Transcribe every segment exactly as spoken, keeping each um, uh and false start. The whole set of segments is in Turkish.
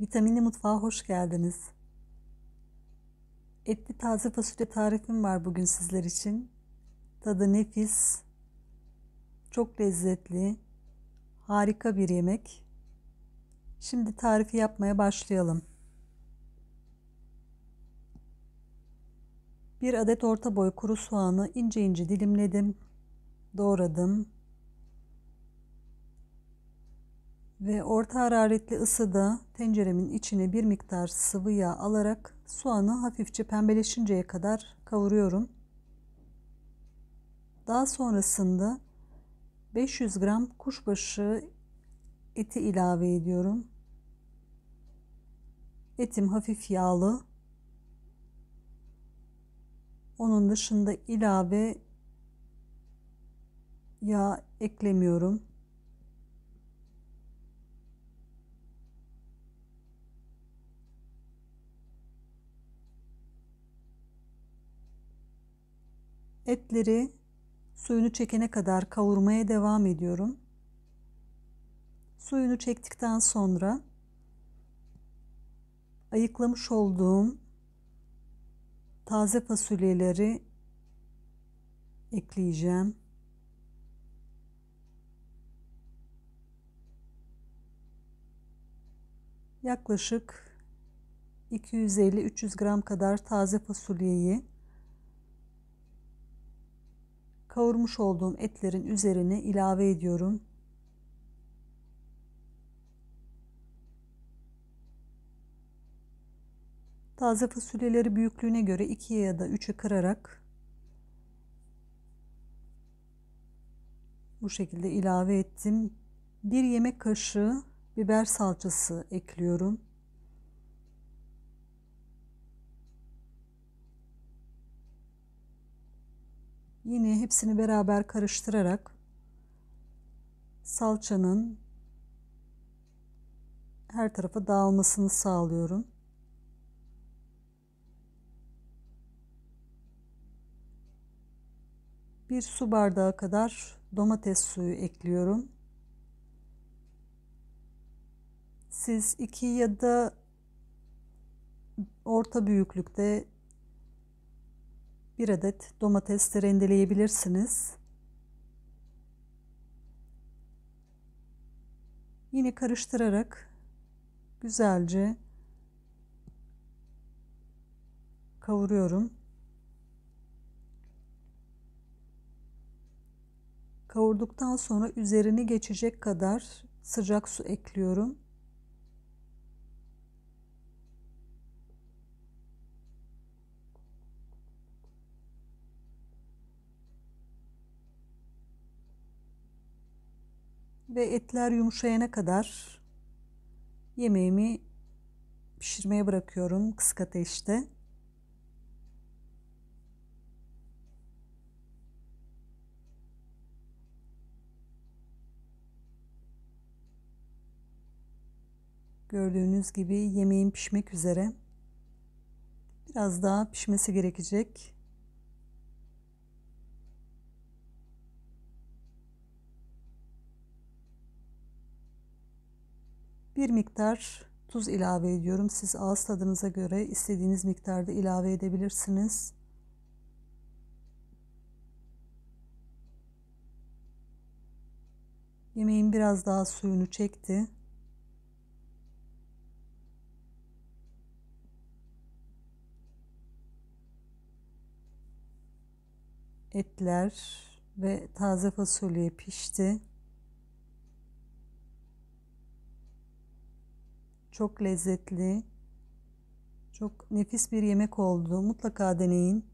Vitaminli mutfağa hoş geldiniz. Etli taze fasulye tarifim var bugün sizler için. Tadı nefis, çok lezzetli, harika bir yemek. Şimdi tarifi yapmaya başlayalım. Bir adet orta boy kuru soğanı ince ince dilimledim, doğradım. Ve orta hararetli ısıda tenceremin içine bir miktar sıvı yağ alarak soğanı hafifçe pembeleşinceye kadar kavuruyorum. Daha sonrasında beş yüz gram kuşbaşı eti ilave ediyorum. Etim hafif yağlı. Onun dışında ilave yağ eklemiyorum. Etleri suyunu çekene kadar kavurmaya devam ediyorum. Suyunu çektikten sonra ayıklamış olduğum taze fasulyeleri ekleyeceğim. Yaklaşık iki yüz elli üç yüz gram kadar taze fasulyeyi kavurmuş olduğum etlerin üzerine ilave ediyorum. Taze fasulyeleri büyüklüğüne göre ikiye ya da üçe kırarak bu şekilde ilave ettim. Bir yemek kaşığı biber salçası ekliyorum. Yine hepsini beraber karıştırarak salçanın her tarafa dağılmasını sağlıyorum. Bir su bardağı kadar domates suyu ekliyorum. Siz iki ya da orta büyüklükte bir adet domates de rendeleyebilirsiniz. Yine karıştırarak güzelce kavuruyorum. Kavurduktan sonra üzerine geçecek kadar sıcak su ekliyorum. Ve etler yumuşayana kadar yemeğimi pişirmeye bırakıyorum kısık ateşte. Gördüğünüz gibi yemeğim pişmek üzere. Biraz daha pişmesi gerekecek. Bir miktar tuz ilave ediyorum. Siz ağız tadınıza göre istediğiniz miktarda ilave edebilirsiniz. Yemeğim biraz daha suyunu çekti. Etler ve taze fasulye pişti. Çok lezzetli, çok nefis bir yemek oldu. Mutlaka deneyin.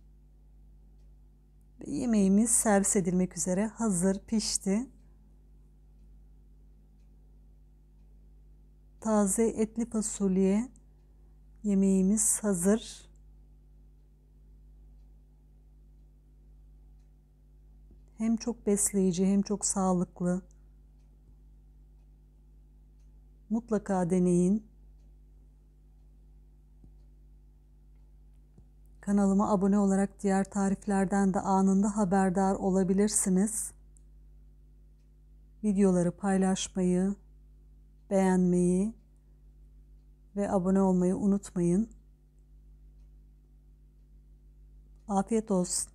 Yemeğimiz servis edilmek üzere hazır, pişti. Taze etli fasulye yemeğimiz hazır. Hem çok besleyici hem çok sağlıklı. Mutlaka deneyin. Kanalıma abone olarak diğer tariflerden de anında haberdar olabilirsiniz. Videoları paylaşmayı, beğenmeyi ve abone olmayı unutmayın. Afiyet olsun.